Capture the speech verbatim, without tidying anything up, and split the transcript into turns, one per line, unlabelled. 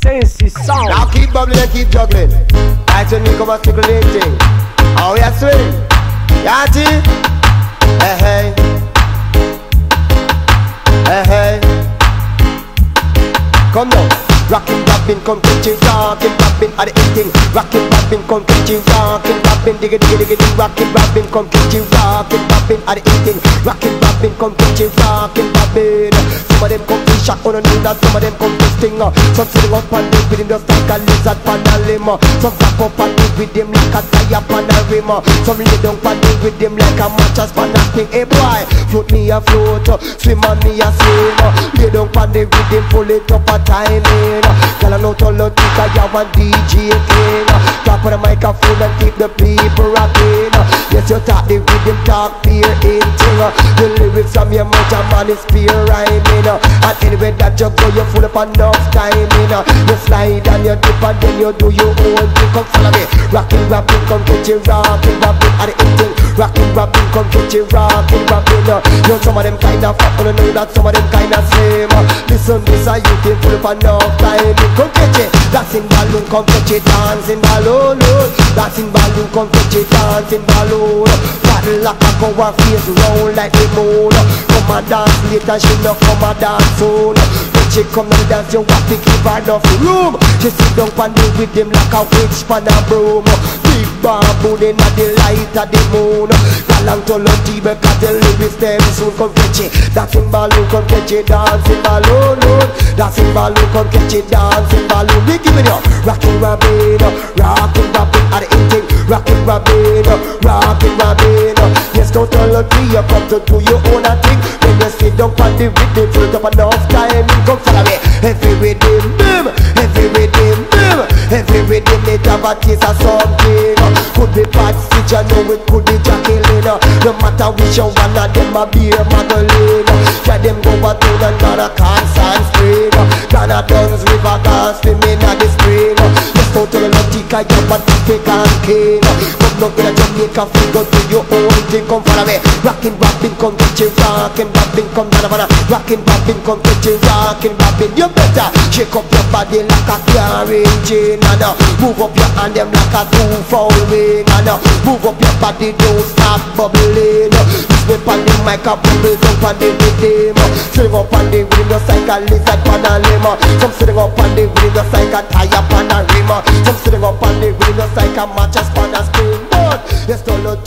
Sensi sound.
Now keep bubbling and keep juggling. Right when we come and tickle the thing. How we are swing? Got it? Hey hey. Hey hey. Come down. Rockin' rapping, come catching, rockin' rapping, are the eating. Rockin' rapping, come catching, rockin' rapping, digga digga digga digga. Rockin' rapping, come catching, rockin' rapping, are the eating. Rockin' rapping, come catching, rockin' rapping. Some of them come to shock on a new that, some of them come to sting. Some sitting up on the rhythm just like a lizard pan a limb. Some back up on the rhythm like a tire pan a rim. Some lay down on the rhythm like a mattress pan a thing. Hey boy, float me a float, swim on me a swim. Lay down on the rhythm, pull it up a timing. Girl, I know to love you cause you want D J king. Talk on the microphone and keep the people rocking. Yes, you talk the rhythm, talk fear eating. The lyrics from your mouth, your man is fear rhyming. And anyway that you go, you full up enough timing. You slide and you dip and then you do your own thing. Come follow me. Rockin', rapping, come get you rockin', rapping, are the eating. Rockin', rapping, come get you rockin', rapping. You know some of them kinda fat, but I know that some of them kinda slim. Listen, this are you can full up enough time. Come catch it, dancing balloon, come catch it, dancing balloon. Dancing balloon, come catch it, dancing balloon. Paddle like a go and face round like the moon. Come and dance later, she no come and dance soon. When she come and dance, you have to give her enough room. She sit down and deal with them like a witch pan a broom. Big bamboo in the light of the moon. Galang to Lottie because the lyrics them soon. Come catch it, dancing balloon, come catch it, dancing balloon. Dancing balloon, come catch it, dancing balloon. We give it up, rockin' rabbit, rockin' rabbit, are the eating. Rockin' rabbit, rockin' rabbit. Yes, don't tell Lottie you come to do your own thing. When you sit down on the rhythm, full up enough time. Come follow me, every rhythm, boom, every rhythm, boom, every rhythm it have a taste of something. Could be bad stitch, I know it could be Jacqueline. No matter which one of them a beer Magdalene. Try them go a town and got a constant strain. Gonna dance river dance, swim in at the spring. Just go to the Latika, jump and take and cane. Come down to the Jamaica, figure to your own thing. Come follow me, rockin', rapping, come get you rockin', rapping, come down the rockin', rapping, come get you rockin', rapping. You better shake up your body like a car engine. And uh, move up your hand them like a two-fold ring. And uh, move up your body, don't stop bubbling. This way on the mic, a bubble jump on the rhythm. Sitting up on the rhythm, just like a lizard on a limb. Some sitting up on the rhythm, just like a tire on a rim. Some sitting up on the rhythm, just like a mattress on a springboard. Yes, don't look